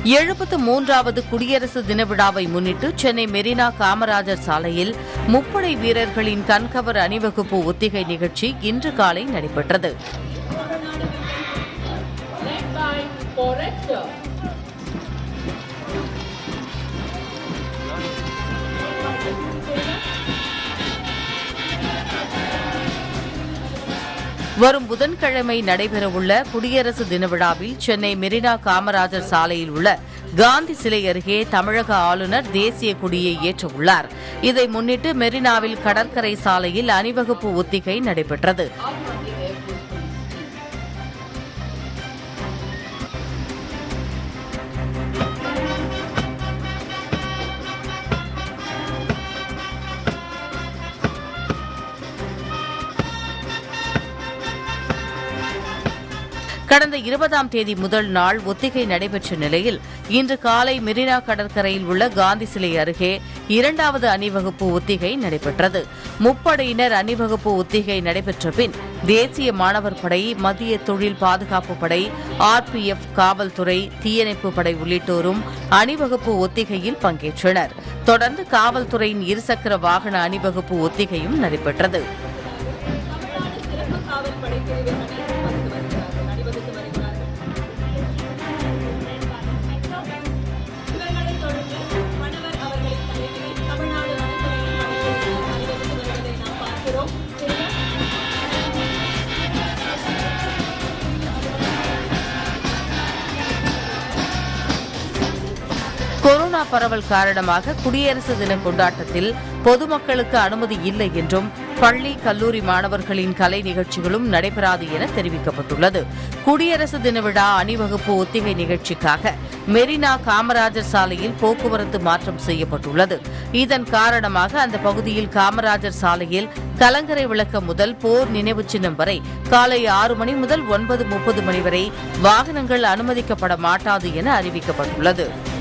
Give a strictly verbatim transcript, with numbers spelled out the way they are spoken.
எழுபத்து மூன்றாவது குடியரசு தின விழாவை முன்னிட்டு சென்னை மெரினா காமராஜர் சாலையில் முப்படை வீரர்களின் கண்கவர் அணிவகுப்பு ஒத்திகை நிகழ்ச்சி இன்று காலை நடைபெற்றது. வரும் புதன்கிழமை நடைபெறவுள்ள குடியரசு தின விழாவில் சென்னை மெரினா காமராஜர் சாலையில் உள்ள காந்தி சிலை அருகே தமிழக ஆளுநர் தேசிய கொடியை ஏற்றவுள்ளார். இதை முன்னிட்டு மெரினாவில் கடற்கரை சாலையில் அணிவகுப்பு ஒத்திகை நடைபெற்றது. கடந்த இருபதாம் தேதி முதல் நாள் ஒத்திகை நடைபெற்ற நிலையில் இன்று காலை மெரினா கடற்கரையில் உள்ள காந்தி சிலை அருகே இரண்டாவது அணிவகுப்பு ஒத்திகை நடைபெற்றது. முப்படையினர் அணிவகுப்பு ஒத்திகை நடைபெற்ற பின் தேசிய மாணவர் படை, மத்திய தொழில் பாதுகாப்பு படை, ஆர் பி எஃப், காவல்துறை, தீயணைப்பு படை உள்ளிட்டோரும் அணிவகுப்பு ஒத்திகையில் பங்கேற்றனர். தொடர்ந்து காவல்துறையின் இருசக்கர வாகன அணிவகுப்பு ஒத்திகையும் நடைபெற்றது. கொரோனா பரவல் காரணமாக குடியரசு தின கொண்டாட்டத்தில் பொதுமக்களுக்கு அனுமதி இல்லை என்றும் பள்ளி, கல்லூரி மாணவர்களின் கலை நிகழ்ச்சிகளும் நடைபெறாது என தெரிவிக்கப்பட்டுள்ளது. குடியரசு தின விழா அணிவகுப்பு ஒத்திகை நிகழ்ச்சிக்காக மெரினா காமராஜர் சாலையில் போக்குவரத்து மாற்றம் செய்யப்பட்டுள்ளது. இதன் காரணமாக அந்த பகுதியில் காமராஜர் சாலையில் கலங்கரை விளக்கம் முதல் போர் நினைவு சின்னம் வரை காலை ஆறு மணி முதல் ஒன்பது முப்பது மணி வரை வாகனங்கள் அனுமதிக்கப்பட மாட்டாது என அறிவிக்கப்பட்டுள்ளது.